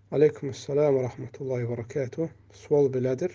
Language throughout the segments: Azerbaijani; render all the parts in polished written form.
Aleykümselam ve rahmetullahi ve berekatuhu. Sual belədir.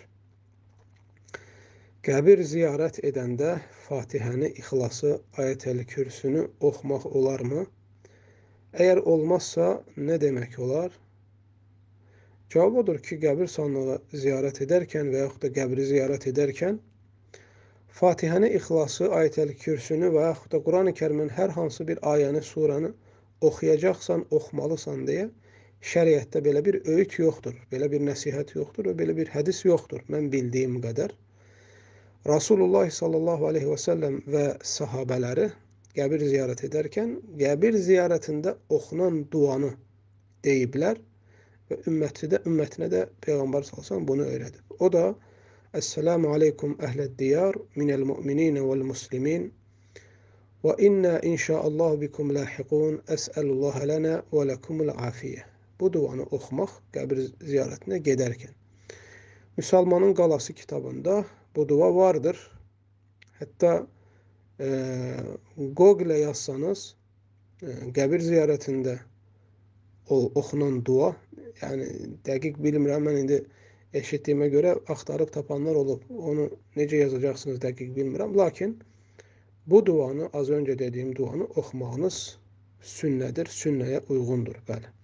Qəbir ziyarət edəndə Fatihəni, İxlası, Ayətəl Kürsünü oxumaq olarmı? Əgər olmazsa nə demək olar? Cavab odur ki, qəbir sandığı ziyarət edərkən və yaxud da qəbri ziyarət edərkən Fatihəni, İxlası, Ayətəl Kürsünü və yaxud da Quran-ı Kərimin hər hansı bir ayəni, surəni oxuyacaqsan, oxumalısan deyə şəriətdə belə bir öğüt yoxdur, belə bir nəsihət yoxdur və belə bir hədis yoxdur. Mən bildiyim qədər Rasulullah sallallahu aleyhi və səlləm və sahabələri qəbir ziyarət edərkən qəbir ziyarətində oxunan duanı deyiblər və ümmətinə də Peyğəmbər sallallahu aleyhi və səlləm bunu öyrədib. O da Esselamu aleykum əhləd diyar minəl müminə vəl muslimin və inna inşaallah bikum lahiqun əs'əlullaha lənə və ləkumul afiyyə. Bu duanı oxumaq qəbir ziyarətinə gedərkən. Müsəlmanın Qalası kitabında bu dua vardır. Hətta Google yazsanız qəbir ziyarətində oxunan dua, yəni dəqiq bilmirəm, mən indi eşitdiyimə görə axtarıb tapanlar olub. Onu necə yazacaqsınız dəqiq bilmirəm. Lakin bu duanı, az öncə dediyim duanı oxumağınız sünnədir, sünnəyə uyğundur. Bəli.